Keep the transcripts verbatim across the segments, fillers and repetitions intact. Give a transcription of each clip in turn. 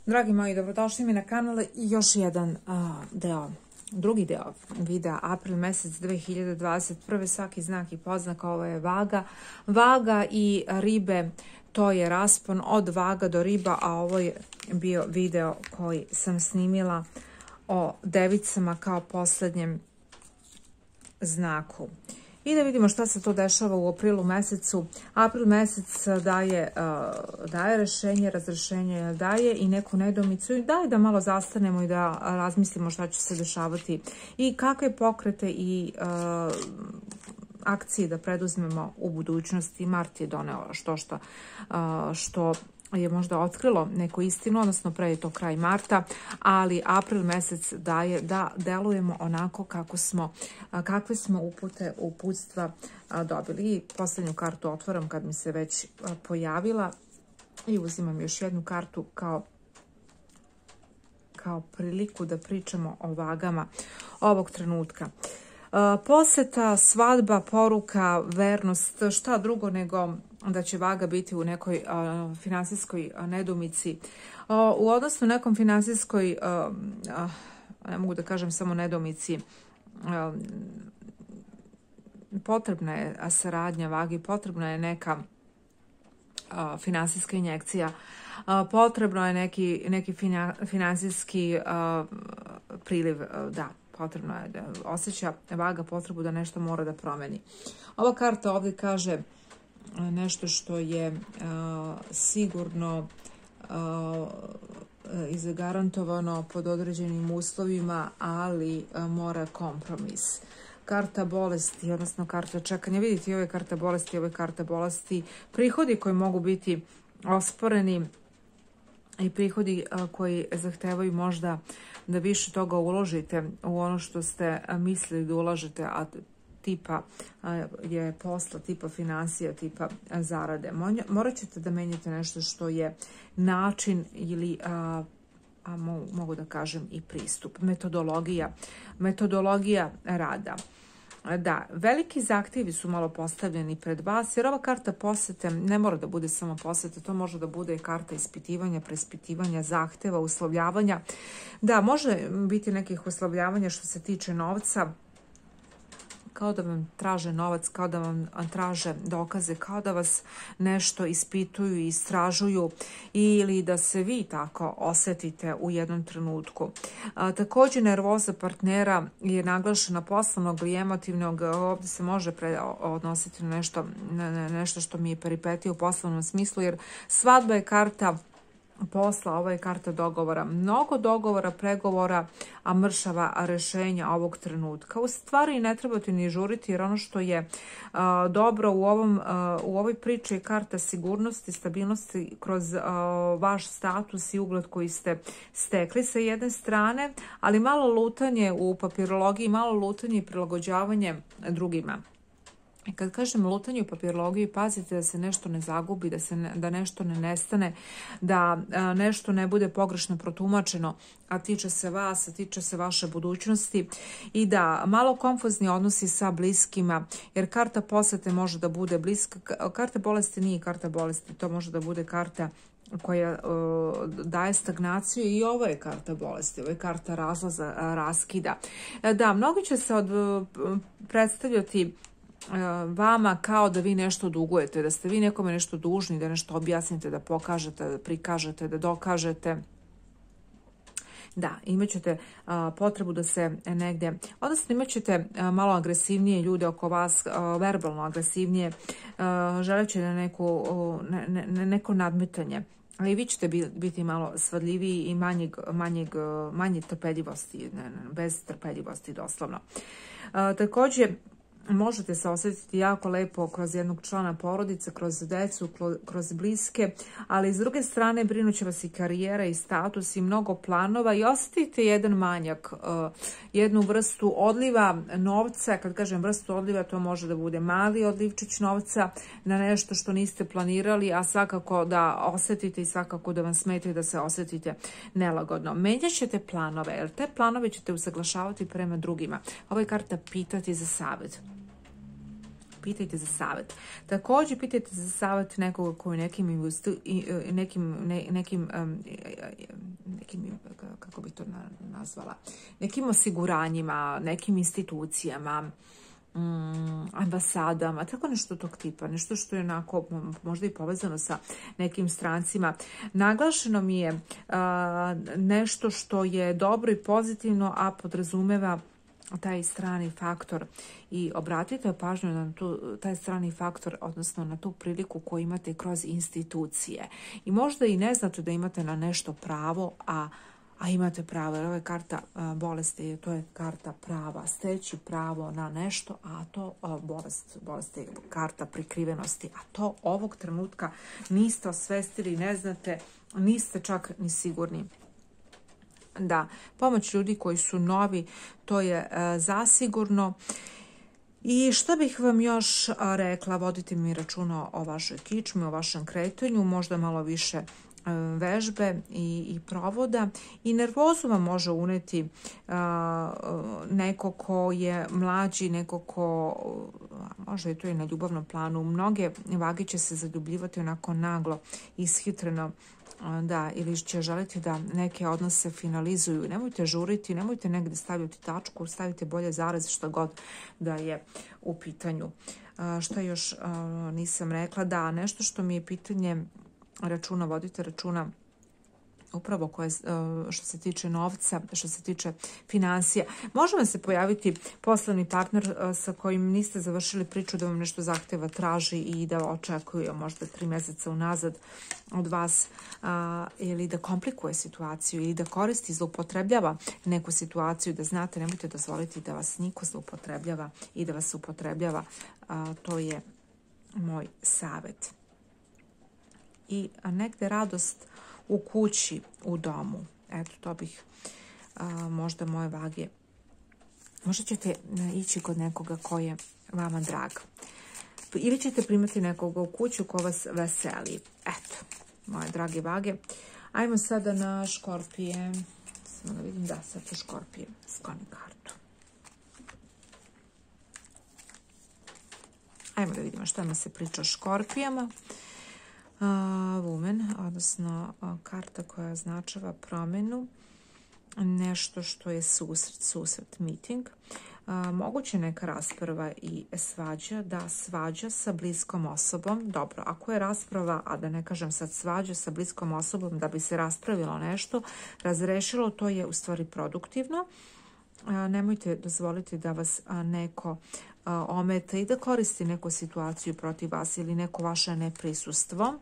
Dragi moji, dobrodošli mi na kanal i još jedan uh, deo, drugi deo videa, april mesec dve hiljade dvadeset prve. Svaki znak i poznaka, ovo je vaga. Vaga i ribe, to je raspon od vaga do riba, a ovo je bio video koji sam snimila o devicama kao posljednjem znaku. I da vidimo šta se to dešava u aprilu mesecu. April mesec daje, uh, daje rešenje, razrešenje daje i neku nedoumicu i daje da malo zastanemo i da razmislimo šta će se dešavati i kakve pokrete i uh, akcije da preduzmemo u budućnosti. Mart je doneo što što, uh, što je možda otkrilo neku istinu, odnosno pre je to kraj marta, ali april mesec daje da delujemo onako kako smo, kakve smo upute, uputstva dobili. I posljednju kartu otvaram kad mi se već pojavila i uzimam još jednu kartu kao kao priliku da pričamo o vagama ovog trenutka. Poseta, svadba, poruka, vernost, šta drugo nego da će vaga biti u nekoj uh, finansijskoj nedoumici. Uh, u odnosu nekom finansijskoj, uh, uh, ne mogu da kažem samo nedoumici, uh, potrebna je saradnja vagi, potrebna je neka uh, finansijska injekcija, uh, potrebno je neki, neki fina, finansijski uh, priliv, uh, da. Potrebno je da osjeća vaga potrebu da nešto mora da promeni. Ova karta ovdje kaže nešto što je uh, sigurno uh, izgarantovano pod određenim uslovima, ali uh, mora kompromis. Karta bolesti, odnosno karta čekanja. Vidite, ovo je karta bolesti, ovo je karta bolesti. Prihodi koji mogu biti osporeni i prihodi uh, koji zahtevaju možda da više toga uložite u ono što ste mislili da ulažete, a tipa je posla, tipa financija, tipa zarade. Morat ćete da menjate nešto što je način ili, a, a mogu da kažem i pristup, metodologija, metodologija rada. Da, veliki zahtjevi su malo postavljeni pred vas, jer ova karta posete ne mora da bude samo posete, to može da bude i karta ispitivanja, preispitivanja, zahteva, uslovljavanja. Da, može biti nekih uslovljavanja što se tiče novca, kao da vam traže novac, kao da vam traže dokaze, kao da vas nešto ispituju i istražuju ili da se vi tako osjetite u jednom trenutku. A, također nervoza partnera je naglašena poslovnog i emotivnog. Ovdje se može pre, odnositi na nešto, na nešto što mi je peripetio u poslovnom smislu, jer svadba je karta posla, ovo je karta dogovora. Mnogo dogovora, pregovora, a mršava rešenja ovog trenutka. U stvari ne trebate ni žuriti, jer ono što je uh, dobro u, ovom, uh, u ovoj priči je karta sigurnosti, stabilnosti kroz uh, vaš status i ugled koji ste stekli sa jedne strane, ali malo lutanje u papirologiji, malo lutanje i prilagođavanje drugima. Kad kažem lutanje u papirologiji, pazite da se nešto ne zagubi, da, se ne, da nešto ne nestane, da a, nešto ne bude pogrešno protumačeno, a tiče se vas, a tiče se vaše budućnosti, i da malo konfuzni odnosi sa bliskima, jer karta posete može da bude bliska. Karta bolesti nije karta bolesti, to može da bude karta koja uh, daje stagnaciju, i ovo je karta bolesti, ovo je karta razlaza, raskida. Da, mnogi će se od, predstavljati vama kao da vi nešto dugujete, da ste vi nekome nešto dužni, da nešto objasnite, da pokažete, da prikažete, da dokažete. Da, imat ćete uh, potrebu da se negdje, odnosno imat ćete uh, malo agresivnije ljude oko vas, uh, verbalno agresivnije, uh, želit ćete neku, uh, ne, ne, neko nadmetanje. Ali vi ćete biti malo svadljiviji i manjeg, manjeg, manje trpeljivosti, ne, ne, bez trpeljivosti doslovno. Uh, također, možete se osjetiti jako lepo kroz jednog člana porodice, kroz decu, kroz bliske, ali s druge strane brinut će vas i karijera i status i mnogo planova, i osjetite jedan manjak, jednu vrstu odliva novca. Kad kažem vrstu odliva, to može da bude mali odlivčić novca na nešto što niste planirali, a svakako da osjetite i svakako da vam smete da se osjetite nelagodno. Menjat ćete planove, jer te planove ćete usaglašavati prema drugima. Ovo je karta pitati za savjet. pitajte za savjet. Također pitajte za savjet nekoga koji nekim, nekim, ne, nekim, um, nekim, kako bi to nazvala, nekim osiguranjima, nekim institucijama, um, ambasadama, tako nešto tog tipa, nešto što je onako možda i povezano sa nekim strancima. Naglašeno mi je uh, nešto što je dobro i pozitivno, a podrazumeva taj strani faktor i obratite pažnju na tu, taj strani faktor, odnosno na tu priliku koju imate kroz institucije. I možda i ne znate da imate na nešto pravo, a, a imate pravo, jer ovo je karta a, bolesti, to je karta prava, steći pravo na nešto, a to a, bolest, bolest je karta prikrivenosti, a to ovog trenutka niste osvestili, ne znate, niste čak ni sigurni. Da, pomoć ljudi koji su novi, to je e, zasigurno. I što bih vam još rekla, vodite mi računa o vašoj kičmi, o vašem kretanju, možda malo više e, vežbe i, i provoda. I nervozu vam može uneti e, neko ko je mlađi, neko ko, možda je to i na ljubavnom planu. Mnoge vage će se zaljubljivati onako naglo, ishitreno, da, ili će želiti da neke odnose finalizuju. Nemojte žuriti, nemojte negdje staviti tačku, stavite bolje zarez, što god da je u pitanju. Što još nisam rekla? Da, nešto što mi je pitanje računa, vodite računa upravo koje, što se tiče novca, što se tiče financija. Može vam se pojaviti poslovni partner sa kojim niste završili priču, da vam nešto zahteva, traži i da očekuje možda tri mjeseca unazad od vas, a, ili da komplikuje situaciju ili da koristi, zloupotrebljava neku situaciju, da znate, nemojte dozvoliti da vas niko zloupotrebljava i da vas upotrebljava. A, to je moj savjet. I negde radost u kući, u domu. Eto, to bih a, možda moje vage. Možda ćete ići kod nekoga ko je vama drag. Ili ćete primati nekoga u kuću ko vas veseli. Eto, moje drage vage. Ajmo sada na škorpije. Samo da vidim, da, sad su škorpije. Skloni kartu. Ajmo da vidimo šta mi se priča o škorpijama. Uh, woman, odnosno uh, karta koja označava promjenu, nešto što je susret, susret, meeting. Uh, moguće neka rasprava i svađa, da, svađa sa bliskom osobom. Dobro, ako je rasprava, a da ne kažem sad svađa sa bliskom osobom da bi se raspravilo nešto, razrešilo, to je u stvari produktivno. Uh, nemojte dozvoliti da vas uh, neko uh, ometa i da koristi neku situaciju protiv vas ili neko vaše neprisustvo.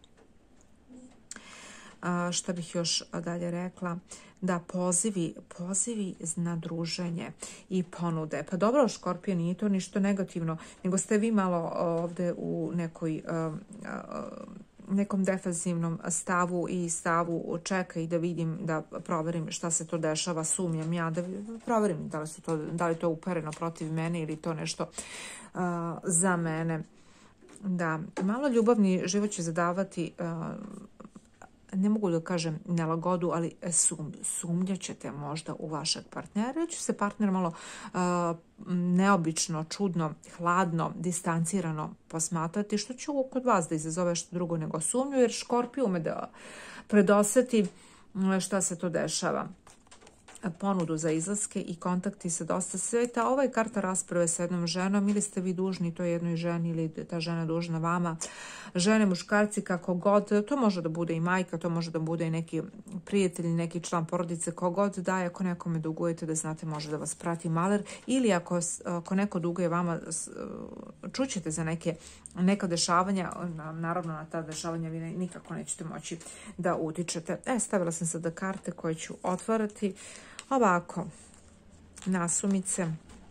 Uh, šta bih još dalje rekla? Da, pozivi, pozivi na druženje i ponude. Pa dobro, škorpije, nije to ništa negativno, nego ste vi malo ovdje u nekoj, uh, uh, nekom defazivnom stavu i stavu čeka i da vidim, da proverim šta se to dešava, sumnjam ja, da proverim da li, su to, da li to upereno protiv mene ili to nešto uh, za mene. Da, malo ljubavni život će zadavati, uh, ne mogu da kažem nelagodu, ali sum, sumnjat ćete možda u vašeg partnera. Ja ću se partner malo uh, neobično, čudno, hladno, distancirano posmatrati, što će kod vas da izazove što drugo nego sumnju, jer škorpiju ume da predosjeti šta se to dešava. Ponudu za izlaske i kontakti sa dosta sveta. Ova je karta rasprave sa jednom ženom, ili ste vi dužni toj jednoj ženi ili ta žena dužna vama. Žene, muškarci, kako god, to može da bude i majka, to može da bude i neki prijatelj, neki član porodice, kogod da je. Ako nekome dugujete, da znate, može da vas prati maler, ili ako, ako neko duguje vama, čućete za neke, neka dešavanja, naravno na ta dešavanja vi nikako nećete moći da utičete. E, stavila sam sada karte koje ću otvarati. Ovako, nasumice.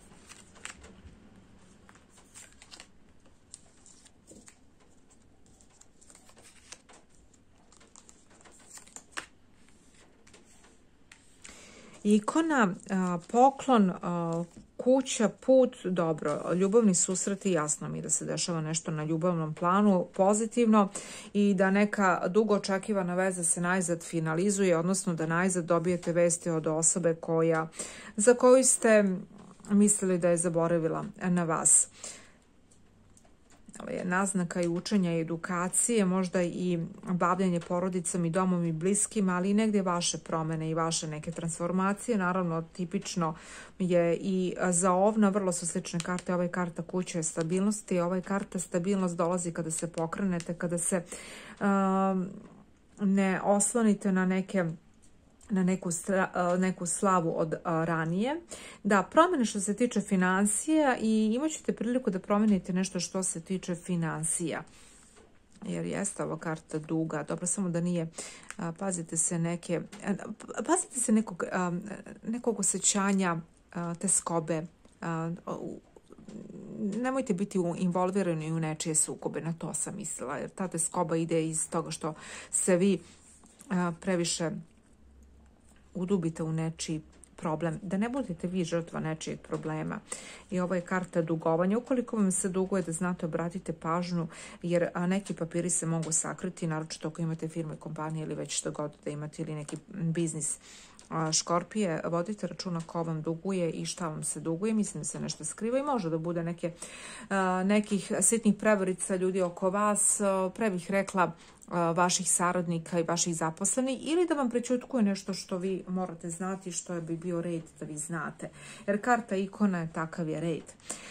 Ikona, poklon, kuća, put, dobro, ljubavni susreti, jasno mi da se dešava nešto na ljubavnom planu, pozitivno, i da neka dugo očekivana veza se najzad finalizuje, odnosno da najzad dobijete vesti od osobe koja, za koju ste mislili da je zaboravila na vas. naznaka i učenja i edukacije, možda i bavljanje porodicom i domom i bliskim, ali i negdje vaše promjene i vaše neke transformacije. Naravno, tipično je i za ovna, vrlo su slične karte. Ova je karta kuće stabilnosti, ova je karta stabilnost dolazi kada se pokrenete, kada se um, ne oslonite na neke na neku, neku slavu od ranije. Da, promjene što se tiče financija i imat ćete priliku da promijenite nešto što se tiče financija. Jer jeste ova karta duga. Dobro, samo da nije, pazite se neke, pazite se nekog, nekog osjećanja teskobe. Nemojte biti involvirani u nečije sukobe, na to sam mislila. Jer ta teskoba ide iz toga što se vi previše udubite u nečiji problem, da ne budete vi žrtva nečijeg problema. I ovo je karta dugovanja. Ukoliko vam se duguje, da znate, obratite pažnju, jer neki papiri se mogu sakriti, naročito ako imate firme, kompanije ili već što god da imate, ili neki biznis. Škorpije, vodite računa ko vam duguje i šta vam se duguje. Mislim da se nešto skriva i može da bude neke, nekih sitnih prevarica ljudi oko vas, pre bih rekla vaših saradnika i vaših zaposlenih, ili da vam prećutkuje nešto što vi morate znati, što bi bio red da vi znate. Jer karta ikona je takav je red.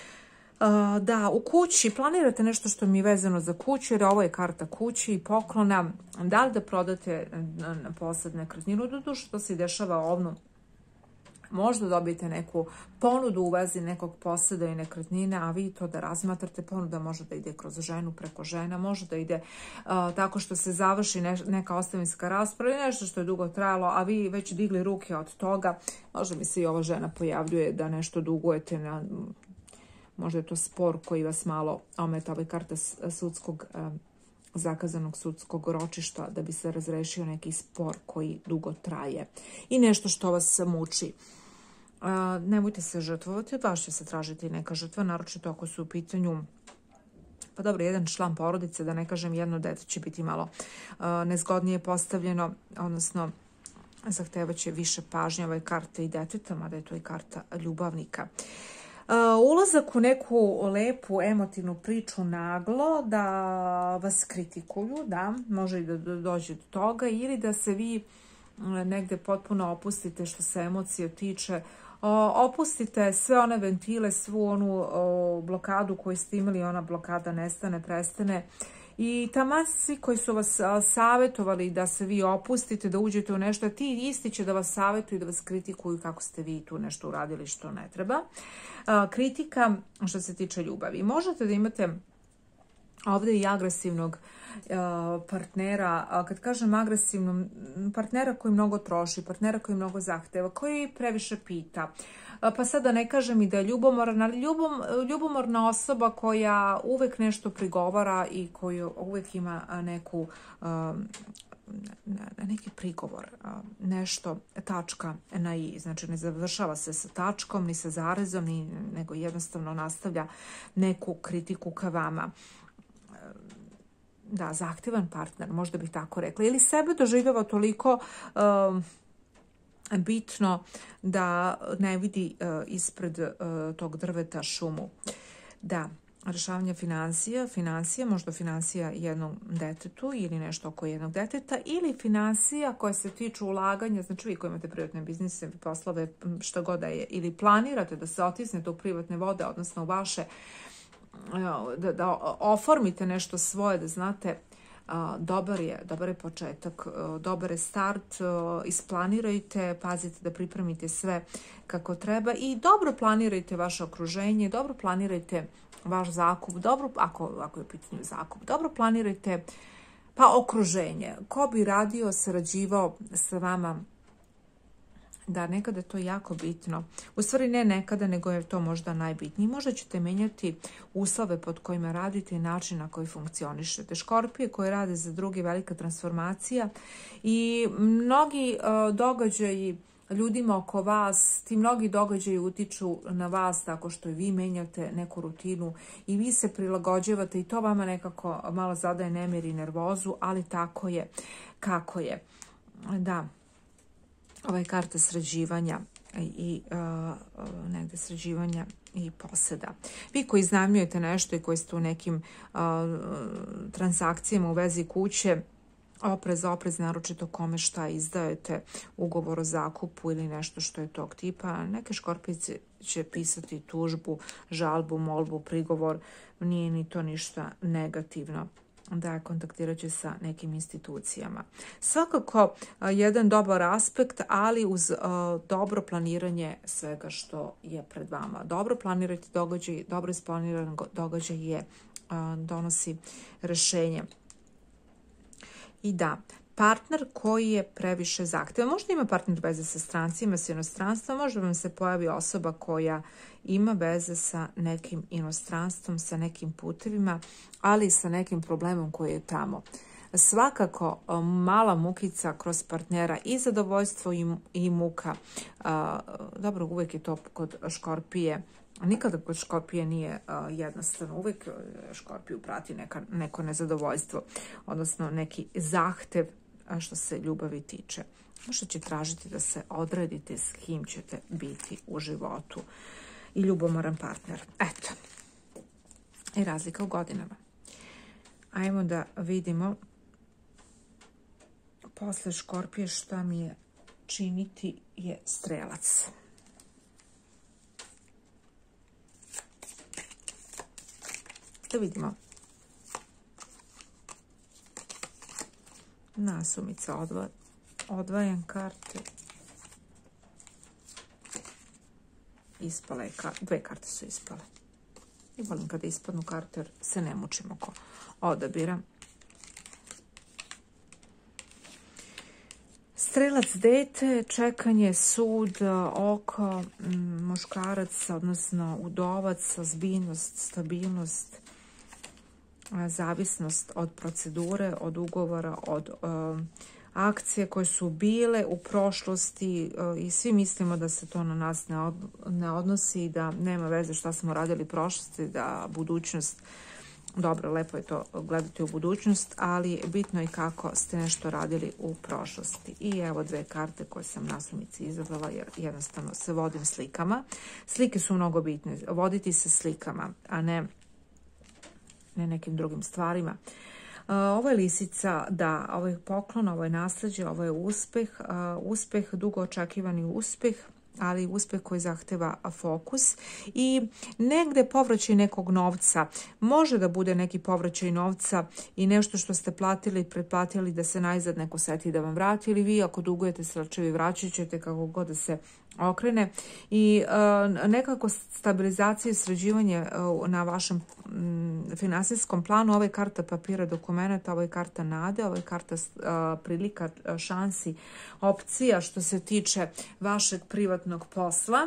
Da, u kući planirate nešto što mi je vezano za kuću, jer ovo je karta kući i poklona. Da li da prodate na posad nekretninu, doduše što se dešava ovno, možda dobijete neku ponudu u vezi nekog poseda i nekretnine, a vi to da razmatrate. Ponuda može da ide kroz ženu, preko žena, može da ide uh, tako što se završi ne, neka ostavinska rasprava, nešto što je dugo trajalo, a vi već digli ruke od toga. Možda mi se i ova žena pojavljuje da nešto dugujete, na, možda je to spor koji vas malo ometa. Ova je karta sudskog, uh, zakazanog sudskog ročišta, da bi se razrešio neki spor koji dugo traje i nešto što vas muči. Uh, nemojte se žrtvovati, baš će se tražiti neka žrtva, naročito ako su u pitanju, pa dobro, jedan član porodice, da ne kažem jedno dete, će biti malo uh, nezgodnije postavljeno, odnosno zahtevat će više pažnje. Ova je karta i deteta, mada je to i karta ljubavnika. Uh, ulazak u neku lepu emotivnu priču naglo, da vas kritikuju, da, može i da dođe do toga, ili da se vi negde potpuno opustite što se emocije tiče, opustite sve one ventile, svu onu blokadu koju ste imali, ona blokada nestane, prestane. I taman svi koji su vas savjetovali da se vi opustite, da uđete u nešto, ti isti će da vas savjetuju, da vas kritikuju kako ste vi tu nešto uradili što ne treba. Kritika što se tiče ljubavi. Možete da imate ovdje i agresivnog partnera. Kad kažem agresivnom, partnera koji mnogo troši, partnera koji mnogo zahteva, koji previše pita. Pa sada ne kažem i da je ljubomorna, ali ljubom, ljubomorna osoba koja uvek nešto prigovara i koja uvek ima neku, neki prigovor, nešto, tačka na i. Znači ne završava se sa tačkom, ni sa zarezom, ni, nego jednostavno nastavlja neku kritiku ka vama. Da, zahtevan partner, možda bih tako rekla. Ili sebe doživljava toliko um, bitno da ne vidi uh, ispred uh, tog drveta šumu. Da, rešavanje financija, financija, možda financija jednom detetu ili nešto oko jednog deteta, ili financija koje se tiču ulaganja, znači vi koji imate privatne biznise, poslove, što god da je, ili planirate da se otisnete u privatne vode, odnosno u vaše, da, da oformite nešto svoje, da znate, a, dobar je, dobar je početak, a, dobar je start, a, isplanirajte, pazite da pripremite sve kako treba i dobro planirajte vaše okruženje, dobro planirajte vaš zakup, dobro, ako, ako je u pitanju zakup, dobro planirajte pa okruženje. Ko bi radio, sarađivao sa vama? Da, nekada je to jako bitno. U stvari ne nekada, nego je to možda najbitnije. Možda ćete menjati uslove pod kojima radite i način na koji funkcionišete. Škorpije koje rade za druge, velika transformacija i mnogi uh, događaji ljudima oko vas, ti mnogi događaji utiču na vas tako što i vi menjate neku rutinu i vi se prilagođavate i to vama nekako malo zadaje nemir i nervozu, ali tako je kako je. Da. Ova je karta sređivanja i uh, negde sređivanja i poseda. Vi koji iznajmljujete nešto i koji ste u nekim uh, transakcijama u vezi kuće, oprez, oprez, naročito kome šta izdajete, ugovor o zakupu ili nešto što je tog tipa. Neke škorpice će pisati tužbu, žalbu, molbu, prigovor. Nije ni to ništa negativno. Da, kontaktirat će sa nekim institucijama. Svakako jedan dobar aspekt, ali uz uh, dobro planiranje svega što je pred vama. Dobro planirati događaj, dobro isplaniran događaj je uh, donosi rešenje. I da, partner koji je previše zahteva. Možda ima partner veze sa strancima, sa inostranstvom, možda vam se pojavi osoba koja ima veze sa nekim inostranstvom, sa nekim putevima, ali i sa nekim problemom koji je tamo. Svakako mala mukica kroz partnera i zadovoljstvo i, i muka. Dobro, uvijek je to kod škorpije. Nikada kod škorpije nije uh, jednostavno. Uvijek škorpiju prati neka, neko nezadovoljstvo, odnosno neki zahtev što se ljubavi tiče. Možda će tražiti da se odredite s kim ćete biti u životu. I ljubomoran partner. Eto. I razlika u godinama. Ajmo da vidimo posle škorpije šta mi je činiti je strelac. Da vidimo. Nasumica, odva, odvajam karte. Ispale, dve karte su ispale. I volim kada ispadnu karte jer se ne mučim oko odabira. Strelac, dete, čekanje, sud, oko, muškarac, odnosno udovac, ozbiljnost, stabilnost, zavisnost od procedure, od ugovora, od um, akcije koje su bile u prošlosti uh, i svi mislimo da se to na nas ne, od, ne odnosi, da nema veze šta smo radili u prošlosti, da budućnost, dobro, lepo je to gledati u budućnost, ali bitno je kako ste nešto radili u prošlosti. I evo dve karte koje sam nasumici izabrala jer jednostavno se vodim slikama. Slike su mnogo bitne. Voditi se slikama, a ne ne nekim drugim stvarima. Uh, ovo je lisica, da, ovo je poklon, ovo je nasljeđe, ovo je uspeh, uh, uspeh, dugo očekivani uspeh, ali uspeh koji zahteva fokus i negde povraćaj nekog novca. Može da bude neki povraćaj novca i nešto što ste platili, pretplatili da se najzad neko seti da vam vrati, ili vi ako dugujete sračevi vraćat ćete kako god da se okrene i uh, nekako stabilizacija i sređivanje uh, na vašem um, finansijskom planu. Ovo je karta papira, dokumenta, ovo je karta nade, ovo je karta uh, prilika, šansi, opcija što se tiče vašeg privatnog posla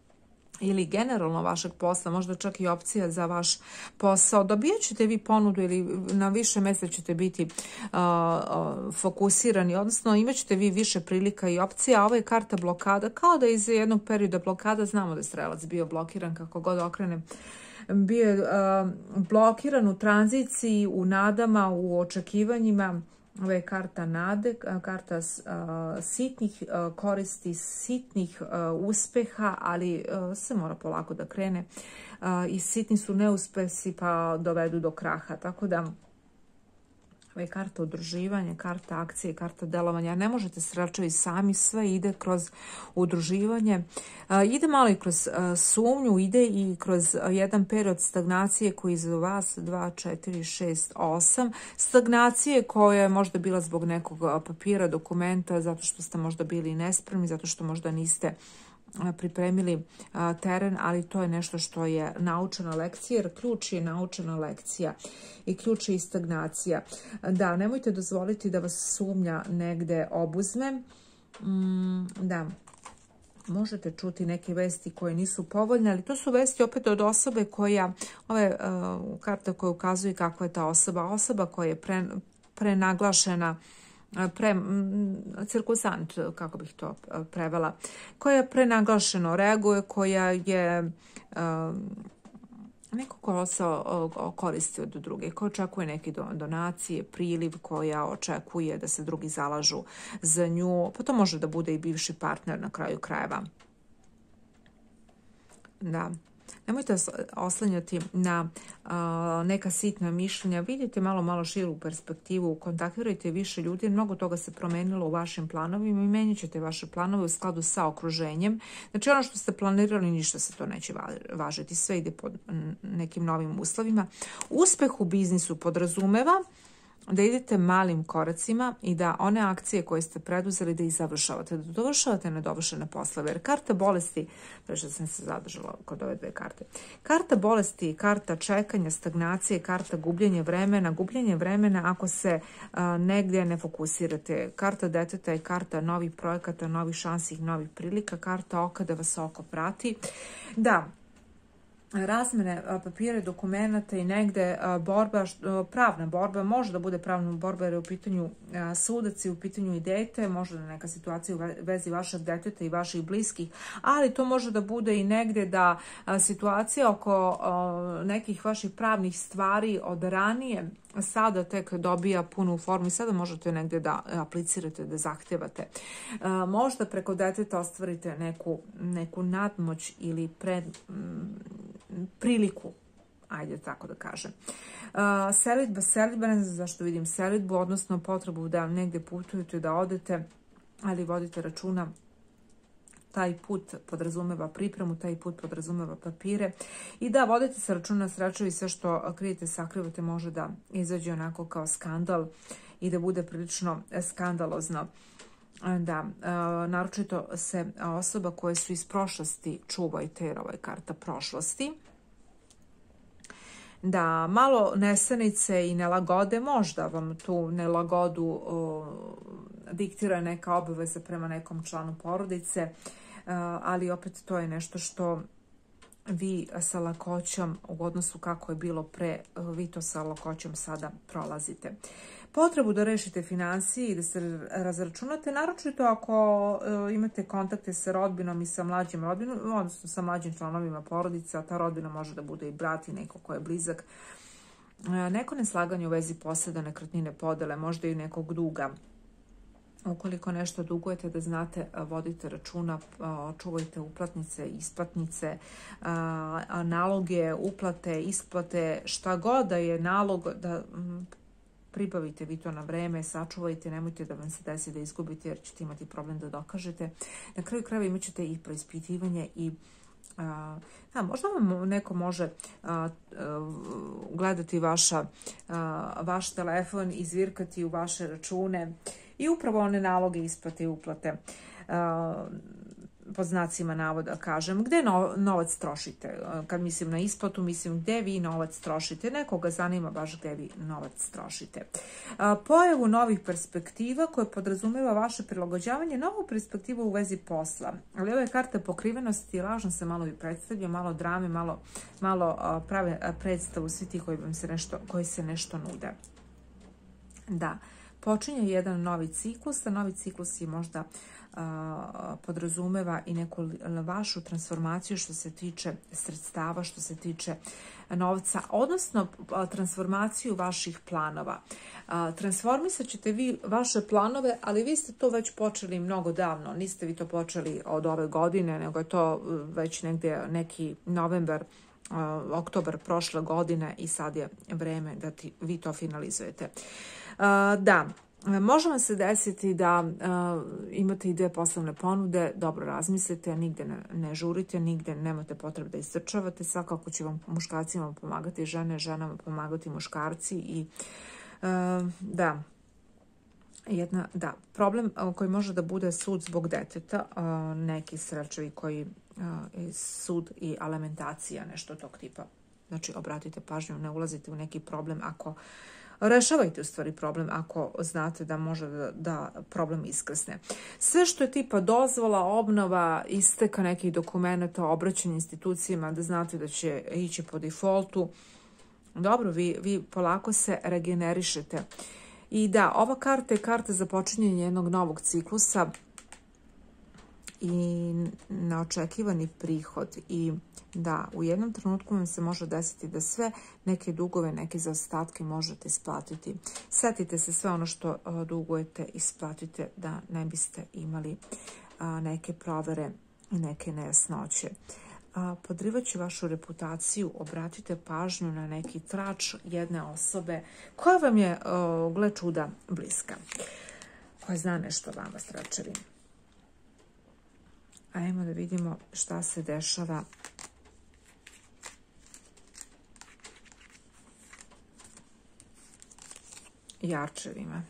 ili generalno vašeg posla, možda čak i opcija za vaš posao. Dobijat ćete vi ponudu ili na više mjesta ćete biti uh, uh, fokusirani, odnosno imat ćete vi više prilika i opcija. Ovo je karta blokada, kao da iz jednog perioda blokada, znamo da je strelac bio blokiran kako god okrenem, bio je uh, blokiran u tranziciji, u nadama, u očekivanjima. Ovo je karta nade, karta uh, sitnih uh, koristi, sitnih uh, uspeha, ali uh, se mora polako da krene. Uh, I sitni su neuspesi pa dovedu do kraha. Tako da ovo je karta udruživanja, karta akcije, karta delovanja. Ne možete sračevi sami, sve ide kroz udruživanje. Uh, ide malo i kroz uh, sumnju, ide i kroz uh, jedan period stagnacije koji je za vas dva, četiri, šest, osam. Stagnacije koja je možda bila zbog nekog uh, papira, dokumenta, zato što ste možda bili nespremni, zato što možda niste pripremili a, teren, ali to je nešto što je naučena lekcija, jer ključ je naučena lekcija i ključ je i stagnacija. Da, nemojte dozvoliti da vas sumnja negde obuzme. Mm, da, možete čuti neke vesti koje nisu povoljne, ali to su vesti opet od osobe koja, ove uh, karta koja ukazuje kakva je ta osoba, osoba koja je pre, prenaglašena, pre, cirkusant, kako bih to prevela, koja prenaglašeno reaguje, koja je uh, neko ko se koristi od druge, koja očekuje neke donacije, priliv, koja očekuje da se drugi zalažu za nju, pa to može da bude i bivši partner na kraju krajeva. Da. Nemojte oslanjati na uh, neka sitna mišljenja, vidite malo, malo širu perspektivu, kontaktirajte više ljudi, mnogo toga se promenilo u vašim planovima i menjat ćete vaše planove u skladu sa okruženjem. Znači ono što ste planirali, ništa se to neće važiti, sve ide pod nekim novim uslovima. Uspeh u biznisu podrazumeva da idete malim koracima i da one akcije koje ste preduzeli da ih završavate, da dovršavate nedovršene poslove. Jer karta bolesti, prešto sam se zadržala kod ove dve karte, karta bolesti, karta čekanja, stagnacije, karta gubljenja vremena, gubljenje vremena ako se a, negdje ne fokusirate. Karta deteta je karta novih projekata, novih šansi, novih prilika, karta oka da vas oko prati. Da, razmene papire, dokumenta i negde borba, pravna borba, može da bude pravna borba jer je u pitanju sudac i u pitanju i dete, može da neka situacija u vezi vašeg deteta i vaših bliskih, ali to može da bude i negde da situacija oko nekih vaših pravnih stvari od ranije sada tek dobija punu formu i sada možete negdje da aplicirate, da zahtevate. Možda preko deteta ostvarite neku, neku nadmoć ili pred, priliku, ajde tako da kažem. Selidba, selidba, ne znam zašto vidim selidbu, odnosno potrebu da negdje putujete, da odete, ali vodite računa. Taj put podrazumeva pripremu, taj put podrazumeva papire i da vodite se računa sreću i sve što krijete, sakrivate može da izađe onako kao skandal i da bude prilično skandalozno. Da, naročito se osoba koje su iz prošlosti čuvajte jer ovo je karta prošlosti. Da, malo nesanice i nelagode, možda vam tu nelagodu o, diktira neka obaveza prema nekom članu porodice, ali opet to je nešto što vi sa lakoćom u odnosu kako je bilo pre, vi to sa lakoćom sada prolazite. Potrebu da rešite financije i da se razračunate, naročito ako imate kontakte sa rodbinom i sa mlađim rodbinom, odnosno sa mlađim članovima porodice, a ta rodbina može da bude i brat i neko ko je blizak. Neko neslaganje u vezi poseda, nekretnine, podele, možda i nekog duga. Ukoliko nešto dugujete, da znate, vodite računa, čuvajte uplatnice, isplatnice, naloge, uplate, isplate, šta god da je nalog, da pribavite vi to na vreme, sačuvajte, nemojte da vam se desi da izgubite jer ćete imati problem da dokažete. Na kraju krajeva imat ćete i preispitivanje i A, da, možda vam neko može a, a, gledati vaša, a, vaš telefon, izvirkati u vaše račune i upravo one naloge, isplate i uplate. A, pod znacima navoda kažem, gde no, novac trošite? Kad mislim na isplatu, mislim gde vi novac trošite. Nekoga zanima baš gde vi novac trošite. A, pojavu novih perspektiva koje podrazumeva vaše prilagođavanje, novu perspektivu u vezi posla. Ali ove karte pokrivenosti, lažno se malo i predstavlja, malo drame, malo, malo a, prave a, predstavu svi ti koji, vam se nešto, koji se nešto nude. Da, počinje jedan novi ciklus, a novi ciklus je možda a, podrazumeva i neku vašu transformaciju što se tiče sredstava, što se tiče novca, odnosno a, transformaciju vaših planova. A, transformisat ćete vi vaše planove, ali vi ste to već počeli mnogo davno. Niste vi to počeli od ove godine, nego je to već negdje neki novembar, Uh, oktobar prošle godine i sad je vreme da ti, vi to finalizujete. Uh, da, može vam se desiti da uh, imate i dve poslovne ponude, dobro razmislite, nigde ne, ne žurite, nigde nemate potrebe da istrčavate, svakako će vam muškarcima pomagati žene, ženama pomagati muškarci i uh, da, jedna, da, problem koji može da bude sud zbog deteta, uh, neki srećevi koji uh, sud i alimentacija, nešto tog tipa. Znači, obratite pažnju, ne ulazite u neki problem ako rešavajte u stvari problem ako znate da može da, da problem iskrsne. Sve što je tipa dozvola, obnova, isteka nekih dokumenta, obraćanje institucijama, da znate da će ići po defaultu. Dobro, vi, vi polako se regenerišete. I da, ova karta je karta za počinjenje jednog novog ciklusa i neočekivani prihod. I da, u jednom trenutku vam se može desiti da sve neke dugove, neke zaostatke možete isplatiti. Setite se sve ono što uh, dugujete, isplatite da ne biste imali uh, neke provere i neke nejasnoće. podrivaće vašu reputaciju. Obratite pažnju na neki trač jedne osobe koja vam je, gle čuda, bliska. Koja zna nešto o vama, tračevi. Ajmo da vidimo šta se dešava jarčevima.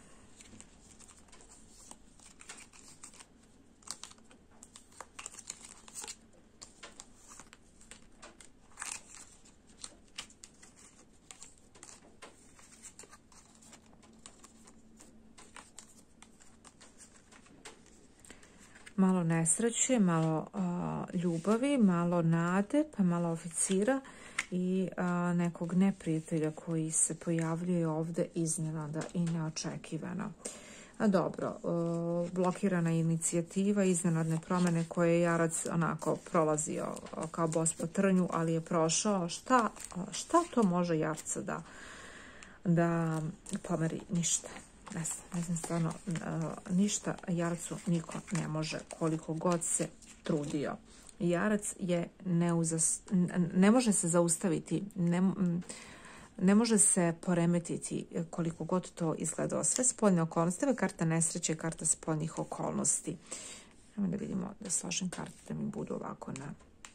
Malo nesreće, malo uh, ljubavi, malo nade, pa malo oficira i uh, nekog neprijatelja koji se pojavljuje ovde iznenada i neočekivano. A dobro, uh, blokirana inicijativa, iznenadne promene koje je Jarac onako prolazio uh, kao bos po trnju, ali je prošao. Šta, uh, šta to može Jarca da, da pomeri? Ništa. Ne znam, ne znam stvarno, ništa Jarcu niko ne može, koliko god se trudio. Jarac je neuzas, ne može se zaustaviti, ne, ne može se poremetiti koliko god to izgledao. Sve spoljne okolnosti, ovo je karta nesreće, karta spoljnih okolnosti. Ajmo da vidimo, da složim karte da mi budu ovako na...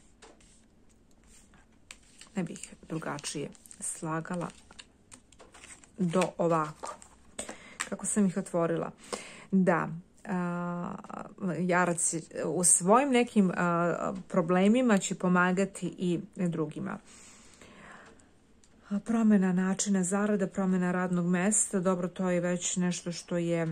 Ne bih drugačije slagala do ovako. Kako sam ih otvorila. Da, Jarac u svojim nekim problemima će pomagati i drugima. Promjena načina zarada, promjena radnog mesta, dobro, to je već nešto što je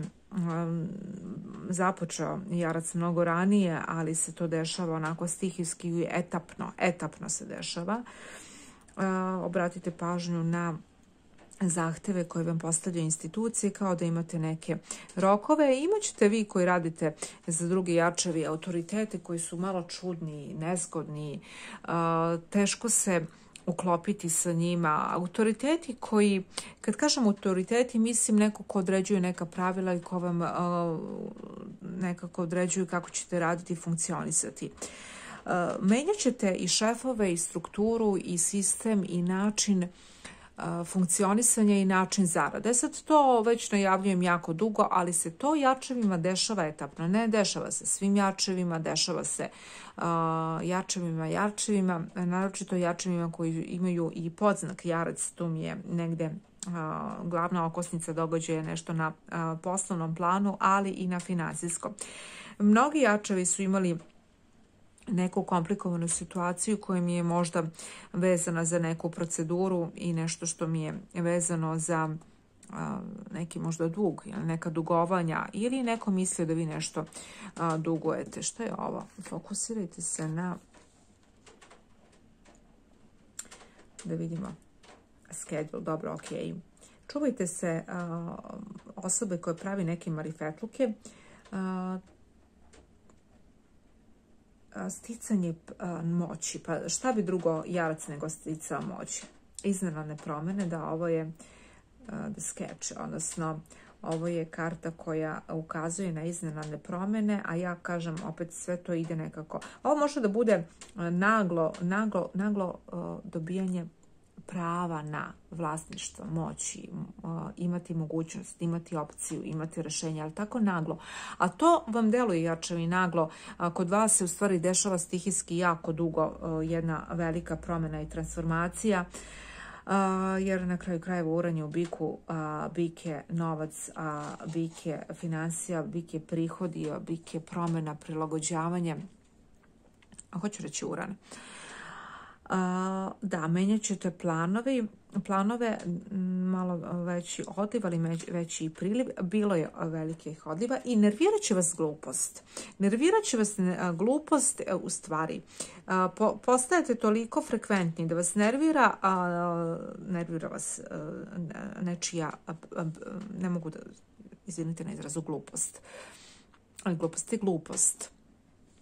započeo Jarac mnogo ranije, ali se to dešava onako stihijski i etapno, etapno se dešava. Obratite pažnju na zahteve koje vam postavljaju institucije, kao da imate neke rokove. Imaćete vi koji radite za drugi jarčevi autoritete koji su malo čudni, nezgodni, teško se uklopiti sa njima. Autoriteti koji, kad kažem autoriteti, mislim neko ko određuje neka pravila i ko vam nekako određuju kako ćete raditi i funkcionisati. Menjat ćete i šefove, i strukturu, i sistem, i način funkcionisanja i način zarade. Sad to već najavljujem jako dugo, ali se to jarčevima dešava etapno. Ne dešava se svim jarčevima, dešava se uh, jarčevima, jarčevima, naročito jarčevima koji imaju i podznak Jarac. Tu mi je negde uh, glavna okosnica događaja nešto na uh, poslovnom planu, ali i na finansijskom. Mnogi jarčevi su imali neku komplikovanu situaciju koja mi je možda vezana za neku proceduru i nešto što mi je vezano za a, neki možda dug ili neka dugovanja ili neko mislio da vi nešto a, dugujete. Što je ovo? Fokusirajte se na... Da vidimo. Schedule. Dobro, ok. Čuvajte se a, osobe koje pravi neke marifetluke. A, sticanje moći. Pa šta bi drugo Jarac nego sticao moći? Iznenadne promjene, da, ovo je the sketch, odnosno ovo je karta koja ukazuje na iznenadne promjene, a ja kažem opet sve to ide nekako. Ovo može da bude naglo, naglo, naglo dobijanje prava na vlasništvo, moći, imati mogućnost, imati opciju, imati rješenje, ali tako naglo. A to vam deluje jarčevi naglo. Kod vas se u stvari dešava stihijski jako dugo jedna velika promjena i transformacija, jer na kraju krajeva uranje u biku, bik je novac, bik je financija, bik je prihodi, bik je promjena, prilagođavanje. Hoću reći uran. Uh, da, menjat ćete planovi, planove, malo veći odliv, ali veći i priliv. Bilo je velikih odliva i nervirat će vas glupost. Nervirat će vas glupost u stvari. Uh, po, postajete toliko frekventni da vas nervira, a nervira vas uh, nečija, uh, uh, ne mogu da, izvinite na izrazu, glupost. Ali glupost je glupost.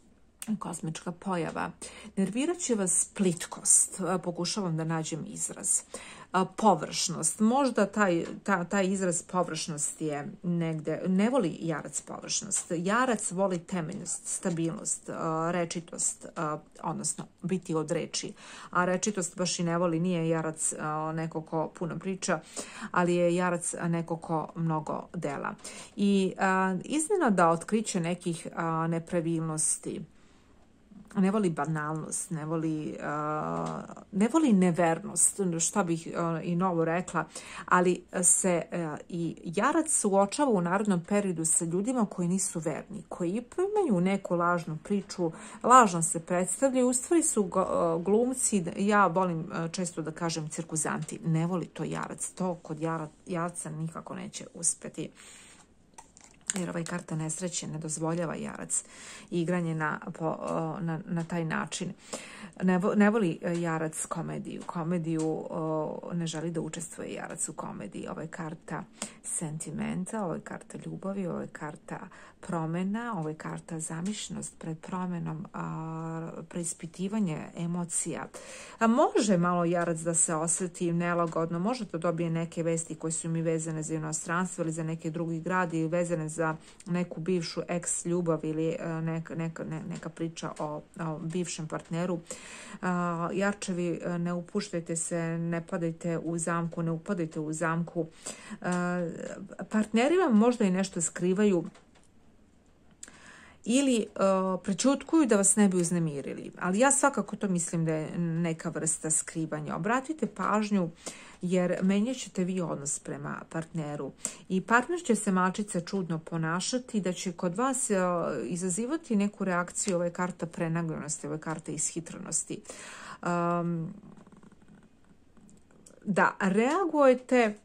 kozmička pojava. Nervirat će vas plitkost, pokušavam da nađem izraz. Površnost, možda taj, ta, taj izraz površnost je negde, ne voli jarac površnost. Jarac voli temeljnost, stabilnost, rečitost, odnosno biti od reči. A rečitost baš i ne voli, nije jarac neko ko puno priča, ali je jarac neko ko mnogo dela. I iznenada otkriće nekih nepravilnosti, ne voli banalnost, ne voli, uh, ne voli nevernost, šta bih uh, i novo rekla, ali se uh, i jarac suočava u narodnom periodu sa ljudima koji nisu verni, koji imaju neku lažnu priču, lažno se predstavljaju, u stvari su uh, glumci, ja volim uh, često da kažem cirkuzanti, ne voli to jarac, to kod jara, jarca nikako neće uspeti. Jer ovaj karta nesreće ne dozvoljava jarac igranje na, po, na, na taj način. Ne, ne voli jarac komediju. Komediju o, ne želi da učestvuje jarac u komediji. Ovo je karta sentimenta, ovo je karta ljubavi, ovo je karta promena, ovo je karta zamišljenost pred promenom, a, preispitivanje emocija. A može malo jarac da se osjeti nelagodno, može da dobije neke vesti koje su mi vezane za inostranstvo ili za neki drugi grad ili vezane za neku bivšu ex ljubav ili neka, neka, neka priča o, o bivšem partneru. A, jarčevi, ne upuštajte se, ne padajte u zamku, ne upadajte u zamku. A, partneri vam možda i nešto skrivaju ili uh, prećutkuju da vas ne bi uznemirili. Ali ja svakako to mislim da je neka vrsta skrivanja. Obratite pažnju jer menjat ćete vi odnos prema partneru. I partner će se malčice čudno ponašati, da će kod vas uh, izazivati neku reakciju. Ovo je karta prenagljenosti, ovo je karta ishitranosti. Um, da reagujete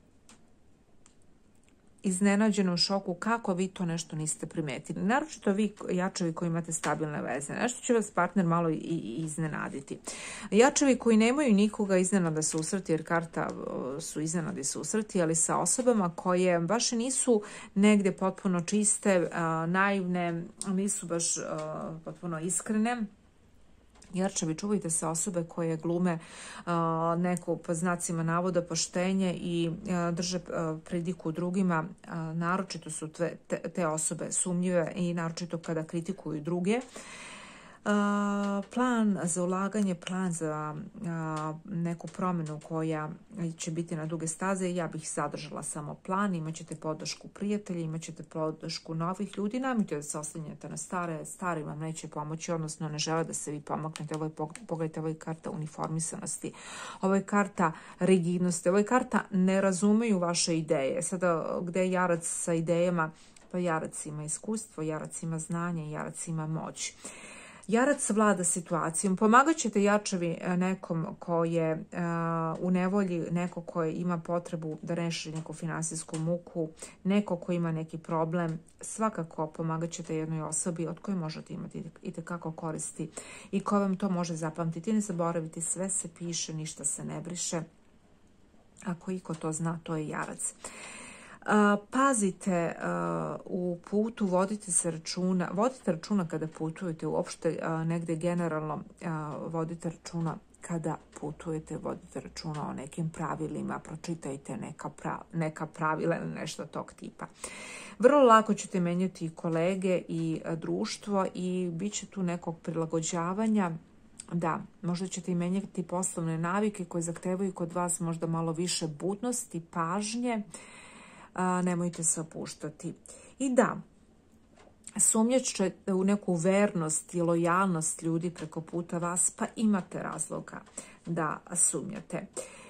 iznenađeno u šoku kako vi to nešto niste primetili. Naročito vi jačevi koji imate stabilne veze. Nešto će vas partner malo i, i iznenaditi. Jačevi koji nemaju nikoga iznenada susreti, jer karta su iznenadi susreti, ali sa osobama koje baš nisu negdje potpuno čiste, naivne, nisu baš potpuno iskrene. Jarčevi, čuvajte se osobe koje glume uh, neko po znacima navoda poštenje i uh, drže uh, prediku drugima. Uh, naročito su te, te osobe sumnjive i naročito kada kritikuju druge. Uh, plan za ulaganje, plan za uh, neku promjenu koja će biti na duge staze, ja bih zadržala samo plan. Imaćete podršku prijatelja, imaćete podršku novih ljudi, nemojte da se oslanjate na stare, stari vam neće pomoći, odnosno ne žele da se vi pomaknete. Ovo je, pogledajte, ovo je karta uniformisanosti, ovo je karta rigidnosti, ovo je karta ne razumeju vaše ideje. Sada gde je jarac sa idejama, pa jarac ima iskustvo, jarac ima znanje, jarac ima moć. Jarac vlada situacijom. Pomagat ćete jačevi nekom ko je uh, u nevolji, neko ko ima potrebu da reši neku finansijsku muku, neko ko ima neki problem. Svakako pomagat ćete jednoj osobi od koje možete imati itekako koristi i ko vam to može zapamtiti. Ne zaboravite, sve se piše, ništa se ne briše. Ako iko to zna, to je jarac. Uh, pazite uh, u putu, vodite se računa, vodite računa kada putujete, uopšte uh, negde generalno uh, vodite računa kada putujete, vodite računa o nekim pravilima, pročitajte neka, pra, neka pravila ili nešto tog tipa. Vrlo lako ćete menjati i kolege i uh, društvo i bit će tu nekog prilagođavanja. Da, možda ćete i menjati poslovne navike koje zahtevaju kod vas možda malo više budnosti, pažnje. A, nemojte se opuštati. I da, sumnjat ćete u neku vernost i lojalnost ljudi preko puta vas, pa imate razloga da sumnjate.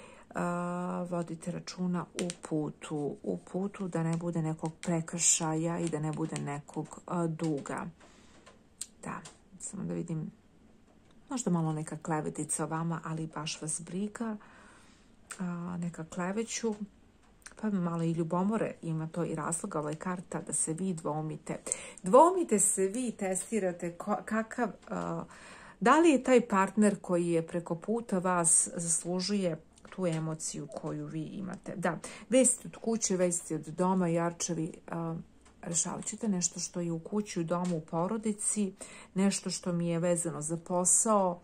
A, vodite računa u putu, u putu da ne bude nekog prekršaja i da ne bude nekog a, duga. Da, samo da vidim, možda malo neka klevetica o vama, ali baš vas briga, a, neka kleveću. Pa malo i ljubomore, ima to i razloga, ovo je karta da se vi dvoumite. Dvoumite se vi, testirate kakav, uh, da li je taj partner koji je preko puta vas zaslužuje tu emociju koju vi imate. Da, vesti od kuće, vesti od doma, jarčevi, uh, Rešavat ćete nešto što je u kući, u domu, u porodici, nešto što mi je vezano za posao,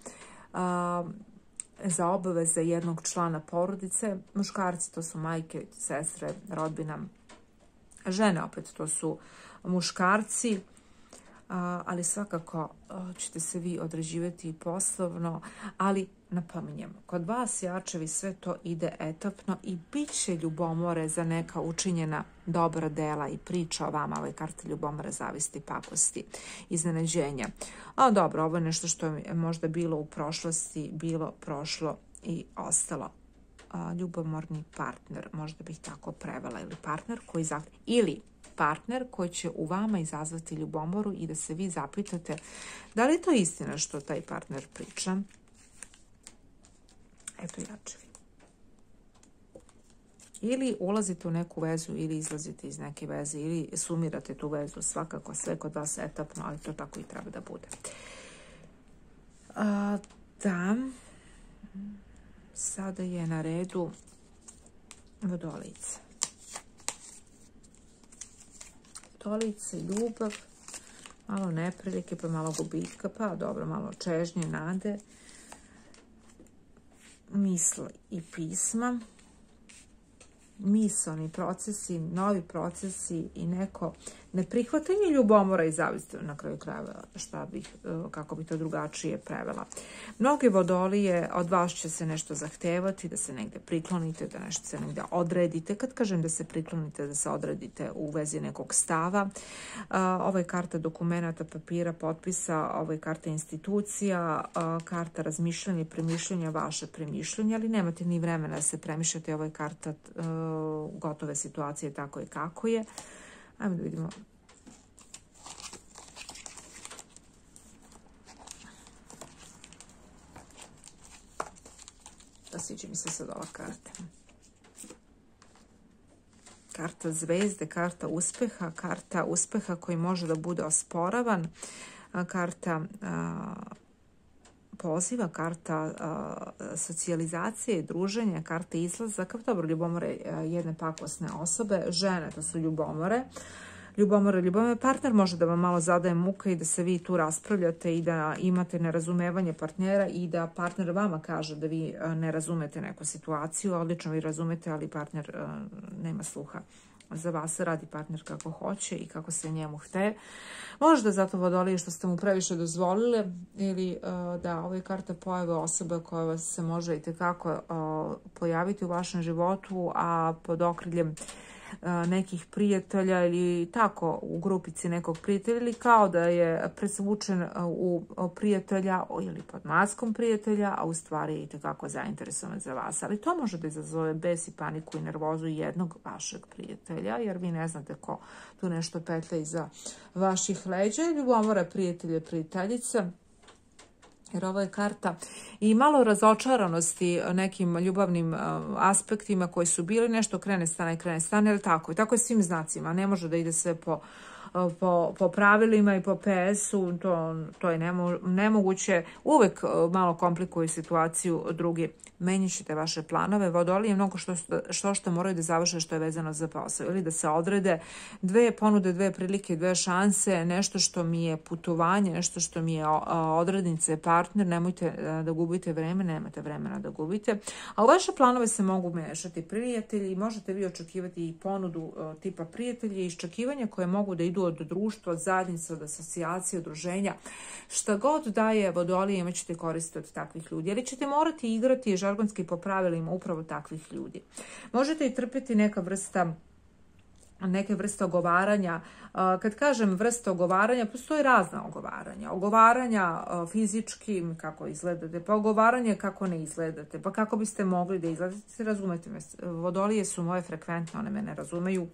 za obaveze jednog člana porodice. Muškarci, to su majke, sestre, rodbina. Žene, opet, to su muškarci. Ali svakako ćete se vi određivati poslovno, ali napominjem, kod vas jačevi sve to ide etapno i bit će ljubomore za neka učinjena dobra dela i priča o vama. Ove karte ljubomore, zavisti, pakosti, iznenađenja. A dobro, ovo je nešto što je možda bilo u prošlosti, bilo, prošlo i ostalo. Ljubomorni partner, možda bih tako prevela, ili partner koji zahtjeva, ili partner koji će u vama izazvati ljubomoru i da se vi zapitate da li je to istina što taj partner priča. Eto, jačevi. Ili ulazite u neku vezu ili izlazite iz neke veze ili sumirate tu vezu. Svakako sve kod vas etapno, ali to tako i treba da bude. A, da, sada je na redu Vodolice. Vodolice, ljubav, malo neprilike, pa malo gubitka, pa dobro, malo čežnje, nade, misli i pisma, misaoni procesi, novi procesi i neko neprihvatanje ljubomora i zavisti, na kraju krajeva, šta bih, kako bi to drugačije prevela. Mnoge Vodolije, od vas će se nešto zahtevati, da se negde priklonite, da nešto se negde odredite. Kad kažem da se priklonite, da se odredite u vezi nekog stava, ovo je karta dokumenta, papira, potpisa, ovo je karta institucija, karta razmišljanja i premišljanja, vaše premišljanja, ali nemate ni vremena da se premišljate, ovo je karta gotove situacije, tako je kako je. Ajmo da vidimo. Da sviđa mi se sad ova karta. Karta zvezde, karta uspeha, karta uspeha koji može da bude osporavan, karta poziva, karta socijalizacije, druženja, karta izlazaka. Dobro, ljubomore jedne pakosne osobe, žene, to su ljubomore. Ljubomore, ljubomore, partner može da vam malo zadaje muka i da se vi tu raspravljate i da imate nerazumevanje partnera i da partner vama kaže da vi ne razumete neku situaciju. Odlično vi razumete, ali partner nema sluha. Za vas radi partner kako hoće i kako se njemu hte. Možda zato Vodolije što ste mu previše dozvolili ili da ovo je karta pojave osobe koja vas se može i tekako pojaviti u vašem životu, a pod okriljem nekih prijatelja ili tako u grupici nekog prijatelja ili kao da je presvučen u prijatelja ili pod maskom prijatelja, a u stvari je i tekako zainteresovan za vas. Ali to može da izazove bes i paniku i nervozu jednog vašeg prijatelja, jer vi ne znate ko tu nešto petlja iza vaših leđa. Ljubomora prijatelja, prijateljica, jer ovo je karta i malo razočaranosti nekim ljubavnim aspektima koji su bili, nešto krene stane, krene stane, ali tako. I tako je svim znacima, ne može da ide sve po, po, po pravilima i po pe esu, to, to je nemo, nemoguće. Uvek malo komplikuje situaciju drugi. Menjat ćete vaše planove. Vodolije mnogo što, što što moraju da završe što je vezano za posao. Ili da se odrede dve ponude, dve prilike, dve šanse, nešto što mi je putovanje, nešto što mi je odrednice, partner. Nemojte da gubite vreme, nemate vremena da gubite. A u vaše planove se mogu mešati prijatelji. Možete vi očekivati i ponudu tipa prijatelji i iščekivanja koje mogu da idu od društva, od zajednice, od asocijacije, udruženja. Šta god daje Vodolije, imat ćete koriste od takvih ljudi. Ali ćete morati igrati žargonski po pravilima upravo takvih ljudi. Možete i trpiti neka vrsta neke vrste ogovaranja. Kad kažem vrsta ogovaranja, postoji razna ogovaranja. Ogovaranja fizički, kako izgledate, pa ogovaranje kako ne izgledate, pa kako biste mogli da izgledate. Razumete me, Vodolije su moje frekventne, one me ne razumeju.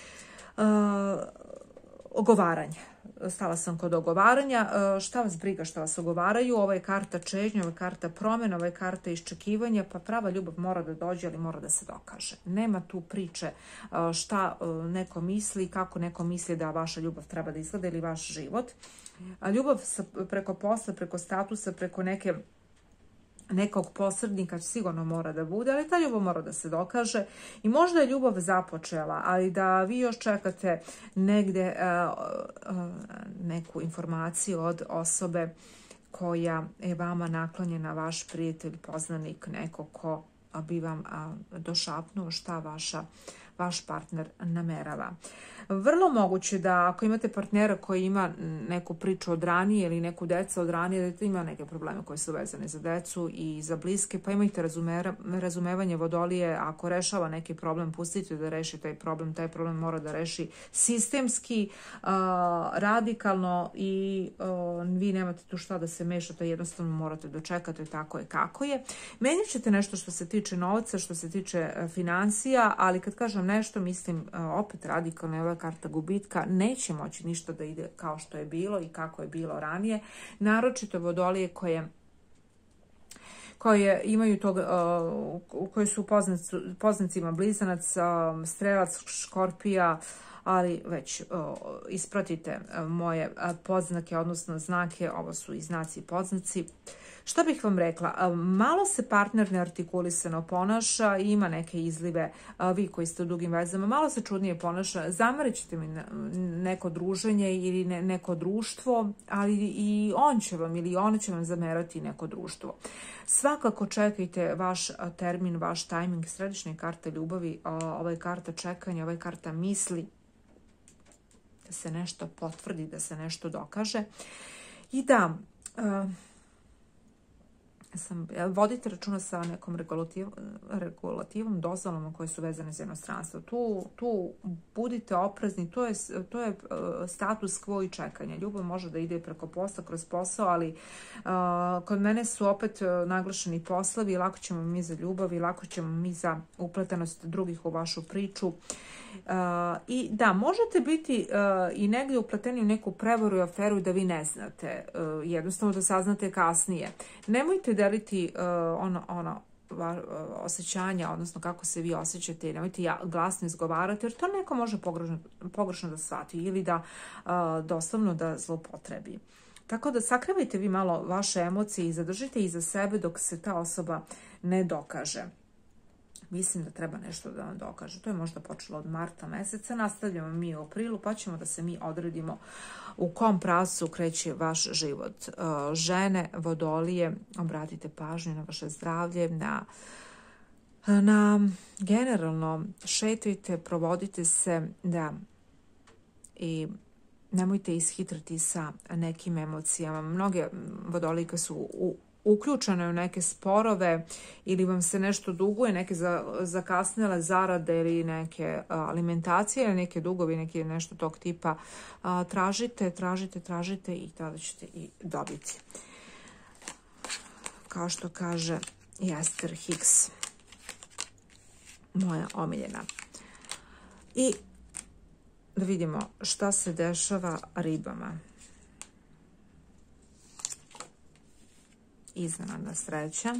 Ogovaranje. Stala sam kod ogovaranja. Šta vas briga šta vas ogovaraju? Ovo je karta čežnje, ovo je karta promjena, ovo je karta iščekivanja, pa prava ljubav mora da dođe, ali mora da se dokaže. Nema tu priče šta neko misli, kako neko misli da vaša ljubav treba da izgleda ili vaš život. Ljubav preko posla, preko statusa, preko neke nekog posrednika sigurno mora da bude, ali ta ljubav mora da se dokaže i možda je ljubav započela, ali da vi još čekate negde uh, uh, neku informaciju od osobe koja je vama naklonjena, vaš prijatelj, poznanik, neko ko bi vam uh, došapnuo šta vaša, vaš partner namerava. Vrlo moguće da ako imate partnera koji ima neku priču od ranije ili neku decu od ranije, da ima neke probleme koje su vezane za decu i za bliske, pa imajte razumevanje vodolije. Ako rešava neki problem, pustite da reši taj problem. Taj problem mora da reši sistemski, uh, radikalno i uh, vi nemate tu šta da se mešate, jednostavno morate dočekati, tako je kako je. Menjat ćete nešto što se tiče novca, što se tiče uh, financija, ali kad kažem nešto, mislim uh, opet radikalno je ova karta gubitka, neće moći ništa da ide kao što je bilo i kako je bilo ranije, naročito vodolije koje koje imaju tog, uh, koje su poznac, poznacima blizanac, uh, strelac, škorpija, ali već uh, ispratite uh, moje uh, podznake, odnosno znake, ovo su i znaci i podznaci. Šta bih vam rekla? Malo se partner neartikulisano ponaša, ima neke izlive, vi koji ste u dugim vezama, malo se čudnije ponaša, zamerit ćete mi neko druženje ili neko društvo, ali i on će vam ili ona će vam zamerati neko društvo. Svakako čekajte vaš termin, vaš tajming, središnja karta ljubavi, ova je karta čekanja, ova je karta misli, da se nešto potvrdi, da se nešto dokaže. I da... Uh, Sam, vodite računa sa nekom regulativ, regulativom, dozvolama koje su vezane za inostranstvo. Tu, tu budite oprezni, to je, to je status quo i čekanja. Ljubav može da ide preko posla, kroz posao, ali uh, kod mene su opet naglašeni poslovi, lako ćemo mi za ljubav i lako ćemo mi za upletenost drugih u vašu priču. Uh, I da, možete biti uh, i negdje upleteni u neku prevaru i aferu da vi ne znate, uh, jednostavno da saznate kasnije. Nemojte deliti uh, ono, ono va, uh, osjećanja, odnosno kako se vi osjećate, nemojte ja, glasno izgovarati, jer to neko može pogrešno, pogrešno da shvati ili da uh, doslovno da zloupotrebi. Tako da sakrivajte vi malo vaše emocije i zadržite iza sebe dok se ta osoba ne dokaže. Mislim da treba nešto da vam dokaže. To je možda počelo od marta meseca. Nastavljamo mi u aprilu, pa ćemo da se mi odredimo u kom pravcu kreće vaš život. Žene, vodolije, obratite pažnju na vaše zdravlje, na, na generalno šetajte, provodite se, da, i nemojte ishitrati sa nekim emocijama. Mnoge vodolike su u uključeno u neke sporove ili vam se nešto duguje, neke zakasnele zarade ili neke alimentacije ili neke dugovi, neke nešto tog tipa. Tražite, tražite, tražite i tada ćete i dobiti. Kao što kaže Esther Hicks, moja omiljena. I da vidimo šta se dešava ribama. Iznenadna sreća,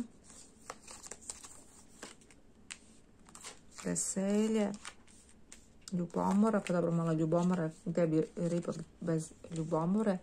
veselje, ljubomora, pa dobro, malo ljubomora, gdje bi riba bez ljubomore,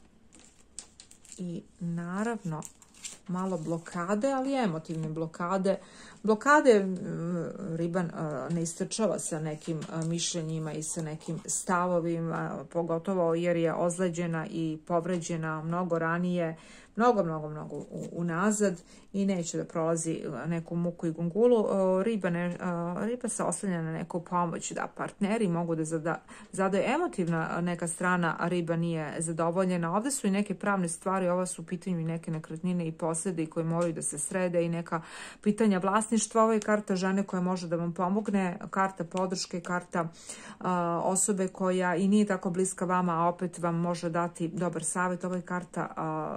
i naravno malo blokade, ali emotivne blokade. Blokade riba ne istrčava sa nekim mišljenjima i sa nekim stavovima, pogotovo jer je ozleđena i povređena mnogo ranije, mnogo, mnogo, mnogo unazad i neće da prolazi neku muku i gungulu. Riba, ne, riba se oslanja na neku pomoć, da partneri mogu da zada, zadaju emotivna neka strana, a riba nije zadovoljena. Ovdje su i neke pravne stvari, ovo su u pitanju i neke nekretnine i posjedi koji moraju da se srede i neka pitanja vlasništva. Ovo je karta žene koja može da vam pomogne, karta podrške, karta a, osobe koja i nije tako bliska vama, a opet vam može dati dobar savjet. Ovo je karta a,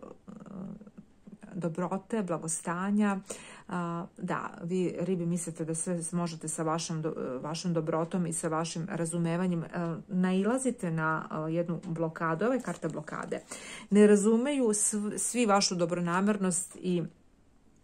dobrote, blagostanja. Da, vi ribi mislite da sve možete sa vašom, vašom dobrotom i sa vašim razumevanjem. Nailazite na jednu blokadu. Ovo je karta blokade. Ne razumeju svi vašu dobronamernost i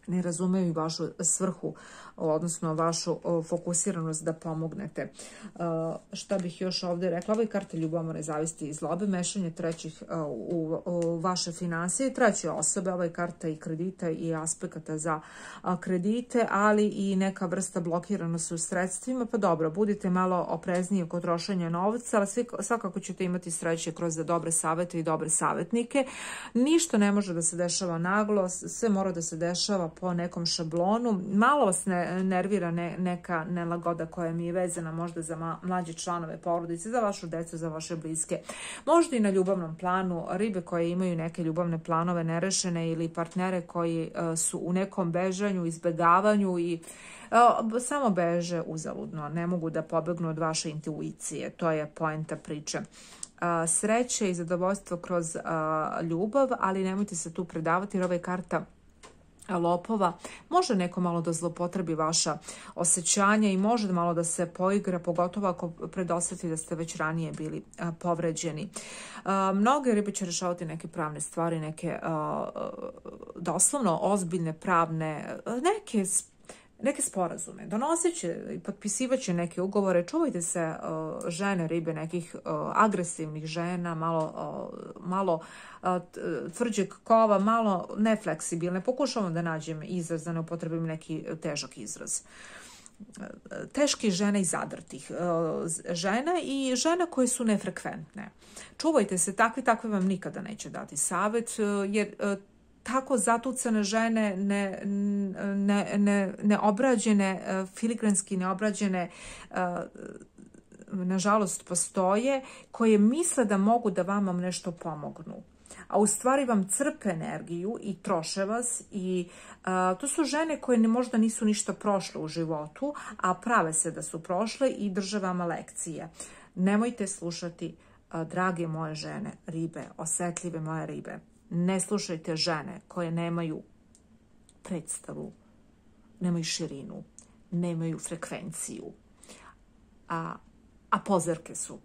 ne razumeju vašu svrhu, odnosno vašu fokusiranost da pomognete. Šta bih još ovdje rekla? Ovo je karta ljubomore, zavisti i zlobe, mešanje trećih u vaše finansije i treće osobe. Ovo je karta i kredita i aspekata za kredite, ali i neka vrsta blokiranosti u sredstvima. Pa dobro, budite malo oprezniji kod trošenja novca, ali svakako ćete imati sreće kroz dobre savete i dobre savjetnike. Ništa ne može da se dešava naglo, sve mora da se dešava po nekom šablonu. Malo vas ne, nervira ne, neka nelagoda koja mi je vezana možda za mlađe članove porodice, za vašu decu, za vaše bliske. Možda i na ljubavnom planu, ribe koje imaju neke ljubavne planove nerešene ili partnere koji uh, su u nekom bežanju, izbegavanju i uh, samo beže uzaludno. Ne mogu da pobegnu od vaše intuicije. To je poenta priče. Uh, sreće i zadovoljstvo kroz uh, ljubav, ali nemojte se tu predavati jer ova je karta lopova. Može neko malo da zlopotrebi vaša osjećanja i može malo da se poigra, pogotovo ako predosjeti da ste već ranije bili a, povređeni. A, mnoge ribe će rešavati neke pravne stvari, neke a, doslovno ozbiljne pravne, neke neke sporazume. Donosit će i potpisivat će neke ugovore. Čuvajte se uh, žene, ribe, nekih uh, agresivnih žena, malo, uh, malo uh, tvrđeg kova, malo nefleksibilne. Pokušavam da nađem izraz, da ne upotrebim neki težak izraz. Teški žene i zadrtih uh, žena i žena koje su nefrekventne. Čuvajte se, takvi, takvi vam nikada neće dati savjet, uh, jer uh, tako zatucane žene, ne, ne, ne, neobrađene, filigranski neobrađene, nažalost postoje, koje misle da mogu da vama nešto pomognu. A u stvari vam crpe energiju i troše vas i a, to su žene koje ne, možda nisu ništa prošle u životu, a prave se da su prošle i drže vama lekcije. Nemojte slušati, a, drage moje žene, ribe, osetljive moje ribe. Ne slušajte žene koje nemaju predstavu, nemaju širinu, nemaju frekvenciju, a, a pozerke su,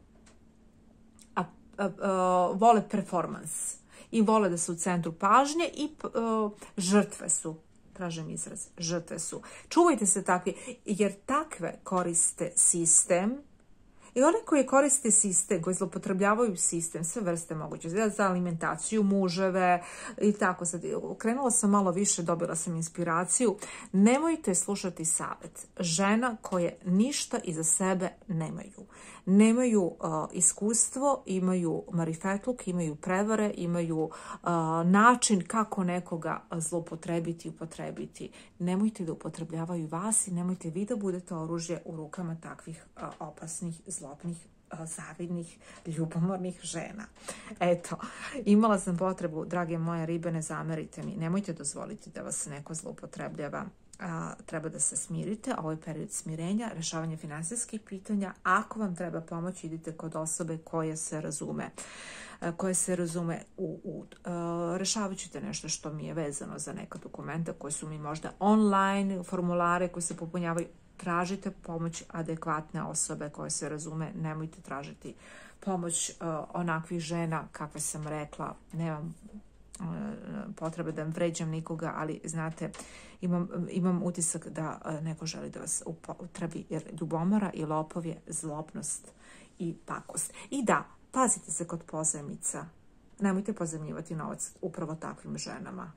a, a, a, vole performans i vole da su u centru pažnje i a, žrtve su, tražim izraz, žrtve su. Čuvajte se takvi, jer takve koriste sistem. I one koje koriste sistem, koji zlopotrebljavaju sistem, sve vrste moguće, za alimentaciju, muževe i tako sad. Krenula sam malo više, dobila sam inspiraciju. Nemojte slušati savjet žena koje ništa iza sebe nemaju. Nemaju uh, iskustvo, imaju marifetluk, imaju prevare, imaju uh, način kako nekoga zlopotrebiti i upotrebiti. Nemojte da upotrebljavaju vas i nemojte vi da budete oružje u rukama takvih uh, opasnih, zlobnih, uh, zavidnih, ljubomornih žena. Eto, imala sam potrebu, drage moje ribe, ne zamerite mi. Nemojte dozvoliti da vas neko zloupotrebljava. A, treba da se smirite, ovo je period smirenja, rešavanje finansijskih pitanja. Ako vam treba pomoć, idite kod osobe koje se razume, a, koje se razume u, u a, rešavat ćete nešto što mi je vezano za neka dokumenta koje su mi možda online, formulare koje se popunjavaju. Tražite pomoć adekvatne osobe koje se razume, nemojte tražiti pomoć a, onakvih žena, kakve sam rekla, nemam potrebe da vređam nikoga, ali znate, imam, imam utisak da neko želi da vas upotrebi, jer ljubomora i lopov je zlobnost i pakost. I da, pazite se kod pozajmica. Nemojte pozajmljivati novac upravo takvim ženama.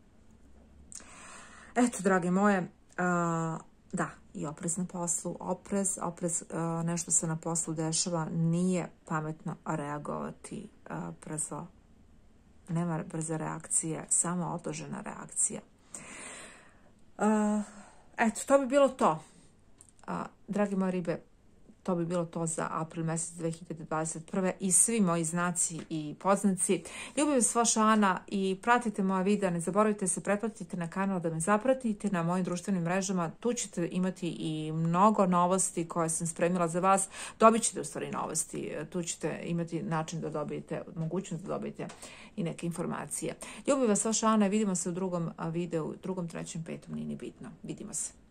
Eto, drage moje, uh, da, i oprez na poslu, oprez, oprez, uh, nešto se na poslu dešava, nije pametno reagovati uh, brzo. Nema brze reakcije, samo odložena reakcija. Uh, eto, to bi bilo to. Uh, dragi moji ribe, to bi bilo to za april mjesec dve hiljade dvadeset prve. I svi moji znaci i poznaci. Ljubim vas, vaša Ana, i pratite moja videa. Ne zaboravite se, pretplatite na kanal da me zapratite na mojim društvenim mrežama. Tu ćete imati i mnogo novosti koje sam spremila za vas. Dobit ćete u stvari novosti. Tu ćete imati način da dobijete, mogućnost da dobijete i neke informacije. Ljubim vas, vaša Ana, vidimo se u drugom videu, drugom, trećem, petom, nije ni bitno. Vidimo se.